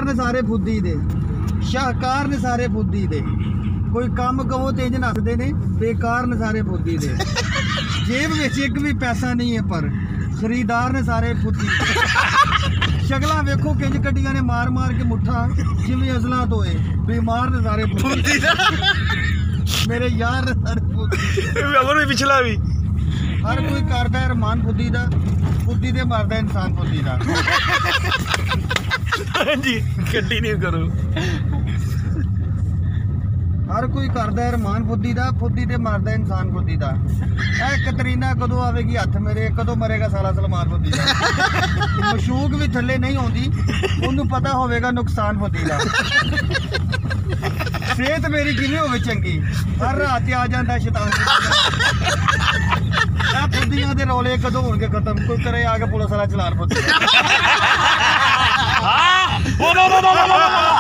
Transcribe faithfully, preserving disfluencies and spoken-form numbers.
ਸ਼ਾਹਕਾਰ ਨੇ ਸਾਰੇ ਫੁੱਦੀ ਦੇ ਸ਼ਾਹਕਾਰ ਨੇ ਸਾਰੇ ਫੁੱਦੀ ਦੇ ਕੋਈ ਕੰਮ ਕਹੋ ਤੇ ਇੰਜ ਨੱਸਦੇ ਨੇ ਬੇਕਾਰ ਨੇ ਸਾਰੇ ਫੁੱਦੀ ਦੇ ਜੇਬ ਵਿੱਚ ਇੱਕ ਵੀ ਪੈਸਾ ਨਹੀਂ ਹੈ ਪਰ ਖਰੀਦਾਰ ਨੇ ਸਾਰੇ ਫੁੱਦੀ ਸ਼ਕਲਾਂ ਵੇਖੋ ਕਿੰਜ ਕੱਢੀਆਂ ਨੇ ਮਾਰ ਮਾਰ ਕੇ ਮੁੱਠਾ ਜਿਵੇਂ ਅਜ਼ਲਾਂ ਤੋਂ ਏ ਬਿਮਾਰ ਨੇ ਸਾਰੇ ਫੁੱਦੀ ਮੇਰੇ ਯਾਰ ਨੇ ਸਾਰੇ ਫੁੱਦੀ ਅਮਰ ਵੀ ਪਿਛਲਾ ਵੀ ਹਰ ਕੋਈ ਕਰਦਾ ਹੈ ਰਮਾਨ ਫੁੱਦੀ ਦਾ ਫੁੱਦੀ ਤੇ ਮਰਦਾ ਇਨਸਾਨ ਫੁੱਦੀ ਦਾ ਹਾਂਜੀ ਕੰਟੀਨਿਊ ਕਰੋ हर कोई करता है रमान फुद्दी दा फुद्दी ते मारदा इंसान फुद्दी दा ए कतरीना कदों आवेगी हथ मेरे कदों मरेगा साला सलमान फुद्दी दा मशूक भी थल्ले नहीं आउंदी ओनू पता होवेगा नुकसान फुद्दी दा सेहत मेरी किवें होवे चंगी हर रात आ जांदा शैतान ए फुद्दियां दे रौले कदों होणगे खत्म कोई करे आके पुलिस वाला चलान फुद्दी दा